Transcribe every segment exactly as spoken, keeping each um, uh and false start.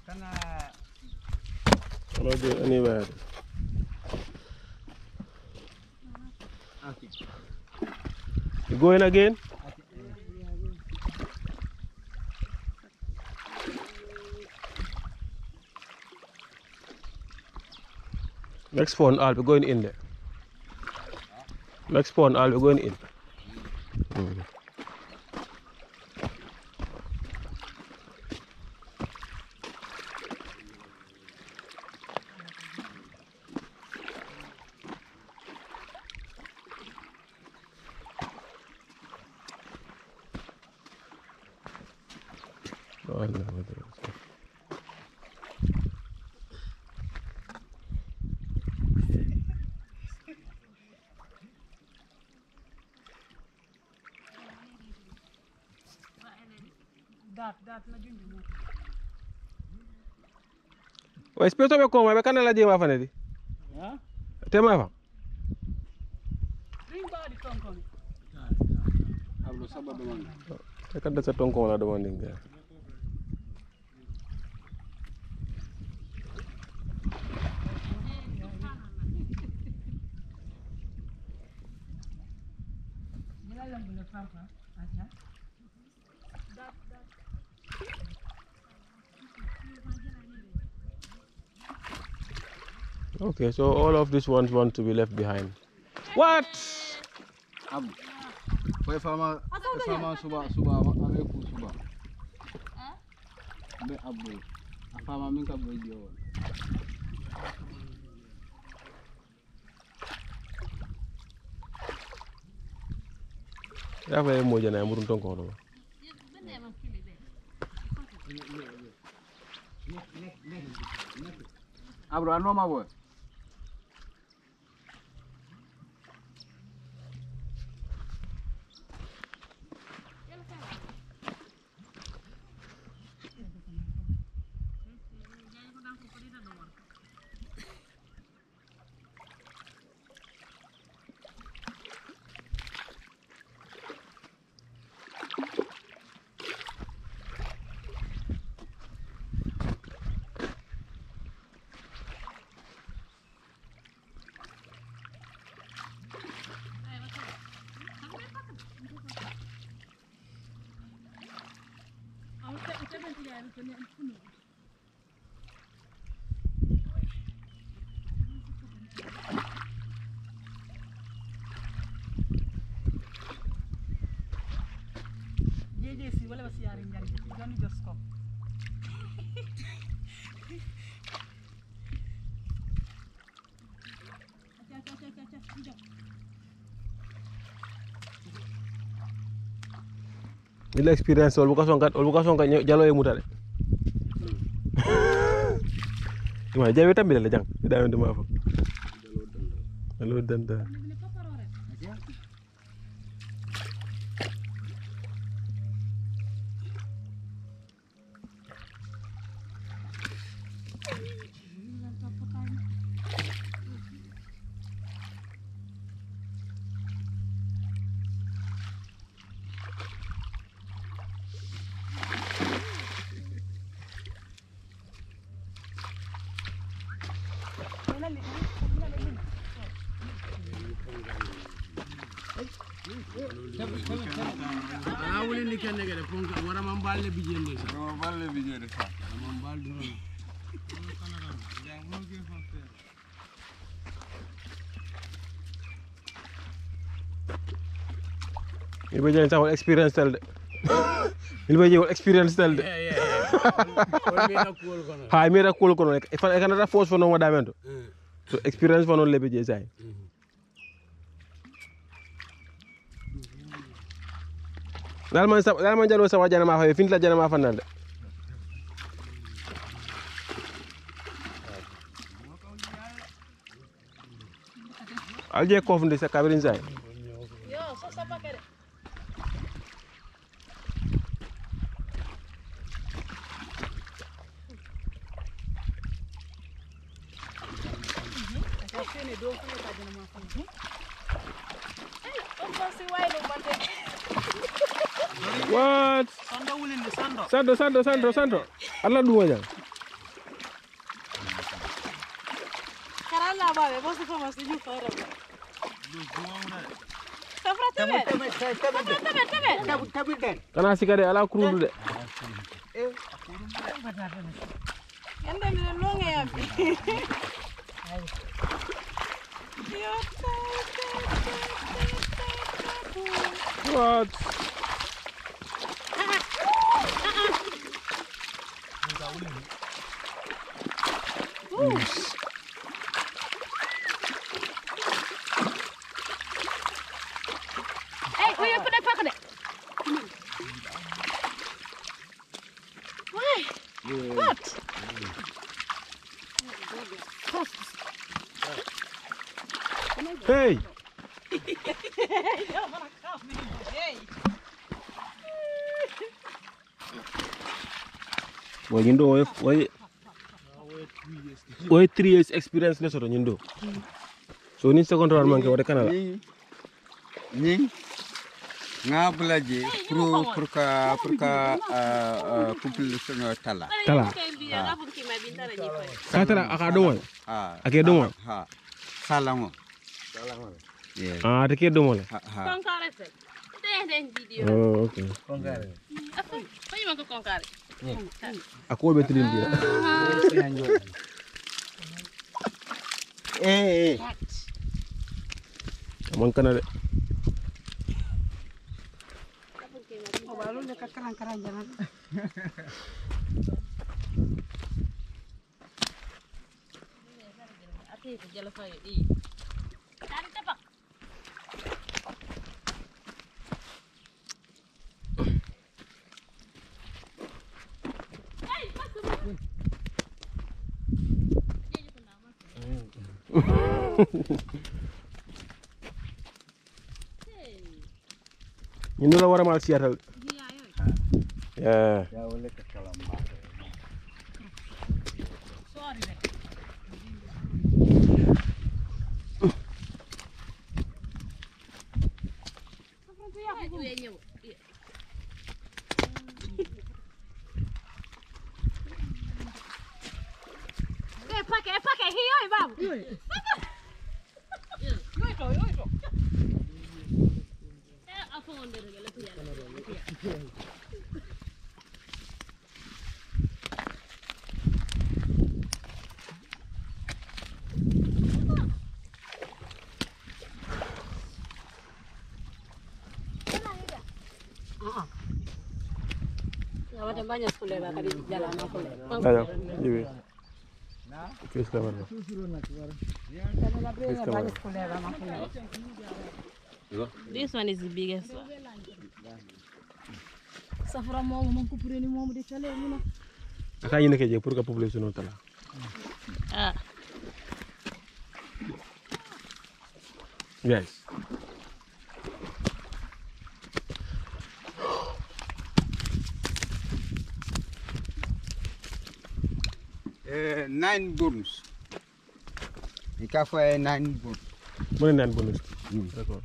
Cannot go anywhere. You going again? Next spawn, I'll be going in there. Next spawn, I'll be going in. Mm. Oh, no, Dat, dat la junju mo. Wai speto be ko ma be kanala je ma fa ne di. Ha? Te ma fa. Ring ba di tonkon. Ablo sababu man. Te kadda sa tonko la demanding ga. Mila lang bula farfa. Aja. Dat, dat. Okay, so all of these ones want to be left behind. What? Abu. Foi fama, fama suba suba ame ku suba. Be abu. Fama min ka boy jo. Ya fa mo jana murun tonko do. Abro ano ma boy. Jeje si wala basi yari ngari. Don't just stop. Acha acha acha acha. Ija. Ila experience ol buka songkat ol buka songkat jalo e mutale. Ma jawe tambi la jang. Da wonde ma fa. Jalo danda. Ana wuli ni kenne gede fonka wara man balle bijende sa. Wara balle bijende sa. Man bal do. Il be jeng sax experience tel de. Il be jeng experience tel de. Yeah yeah. On mira cool kono. Ha mira cool kono e fa e kanata force fono mo damento. So experience fono le be jeng say. Dal man sa dal man jalo sa wajana ma fa fin la jana ma fa nal de. Alje kof ndi sa kabirin say. Yo, so sa pakere. Sene do ko ta jana ma fa. Ay, on ko si way no bande. What? Sando wulinde sando. Sando sando sando sando. Allah duma jang. Allah babe bosi fama si ñu fara safra tabe tabe tabe tabe tabe den kana sikade ala kurudu de eh yanda mi lo nga ya bi what Hey, kau yang kena pakai dek. Why? What? hey boy nyindo way way way three years experience ne soto nyindo so ni second round manke wada kanala ni nga bulaje pour pour ka pour ka population tala tala ka tala aka do wal ah ake do wal ha salango salango yes ah take do wal ha ha Konkare se. Deh deh video. oh okay Konkare. Apa? Apa yang mau konkare? ako be trim bi eh eh man kana de Oh, baru dekat kerang-kerang jangan. Ati itu jalan saya. I. Cari cepat. nyindo la wara mal siatal yeah Ya boleh ke kalam. Sorry deh. Itu yang nyewa. Eh, pakai, pakai hiyo, babu. Yoi, yoi, yoi. Eh, apa onde regale tu ya? Ada banyak sekolah lah di jalan aku. ayo jibe kis ka warna Banyak sekolah lah aku. This one is the biggest one. Safra mau mengkupure ni mau de chale muna. aka yine ke je pour que population no tala Ah. yes eh nine burns ika fa nine burns mo nan bonus d'accord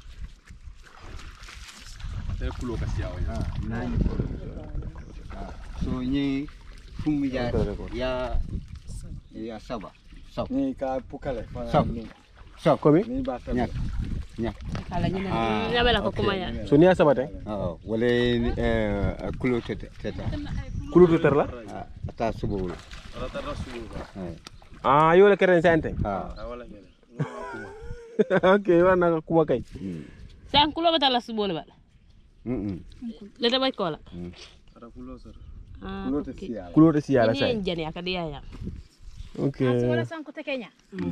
Saya kulo kasi yaw ya. ah nine burns ah so ni fum ya ya ya saba sab Ni ka pukale. sab sab komi Ni bata. nyak nyak Kala ni Ah, na bela ko kumaya. so ni asabate oh wala eh kulo tete tete kulutu ter la ah ata subu Ala tarra suba. ah yo le keren sante ah Awala ngene. okay wana kuma kay Sang kulo bata la subole bala. mm Le da bay kola. Ara kulo sir. Ah. Kulo te siya. kulote si yala Ini say yang jani akadia ya. okay sang ko tekenya.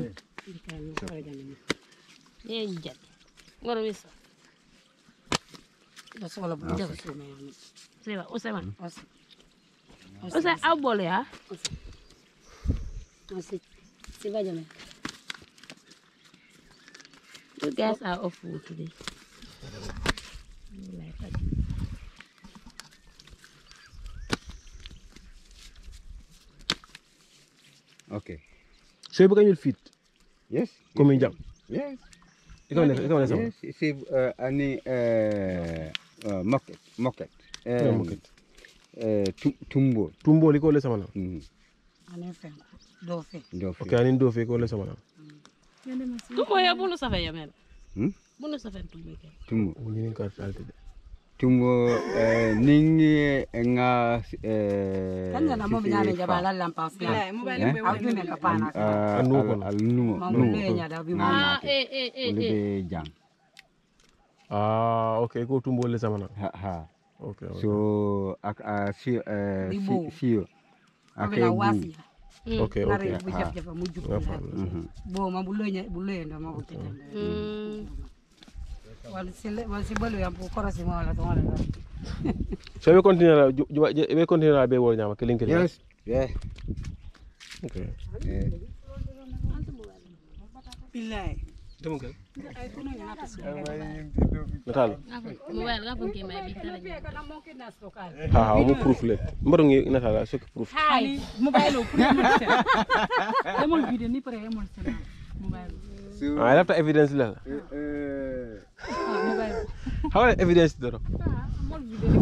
Ni yang jani. Ngoro wisa. Basta wala bu jago suma yani. Seba, usema. Usa abole ya. Usa. Seba jana. You guys are off food today. Like that. okay so bu kanyul fit yes komi jam yes ikaw ne ikaw ne sama yes c'est euh ani euh moquette moquette Yeah, moquette. euh tumbo tumbo liko le sama na mm Ane fe. Do fe. do okay anin do fe ko le sama na Tumbo ya bunu safe ya men. Hmm? Bunu safe tumbo ke. Tumbo. mu ngi ko salté de Tumbo eh, ningi nga eh Kan na mo binyame jabala lampas na. Bilaay mobile Eh? be Au dune ka pana. al al numo Mamule nya da bi mo. Ah eh eh eh Ole eh. be jang. ah ok ko tumbo le sama na Ha ha. ok ok So ak a si eh Libo. si si ak Abena wasi. ok ok Nare bu jaf jaf mu juk. nga fam Bo ma bu lenya bu lenya ma ko tete. Mm. Wal sile wal si balu yam ko korasi mo wala to wala. so be continue la be continue la be wol nyama kelin kelin Yes. Yeah. ok Eh, Billahi. demu kel Ay kuno nya ta su. natal Mobile ga pun ke mai bi tala. Kana mo ke nas to kal. ha ha mo proof le mbaro ngi natal la sok proof Hai mobile o pure mo se. Emol video ni pare emol se. Mobile. so ah lafta evidence la eh Ah mobile. how evidence doro Ah mol video ni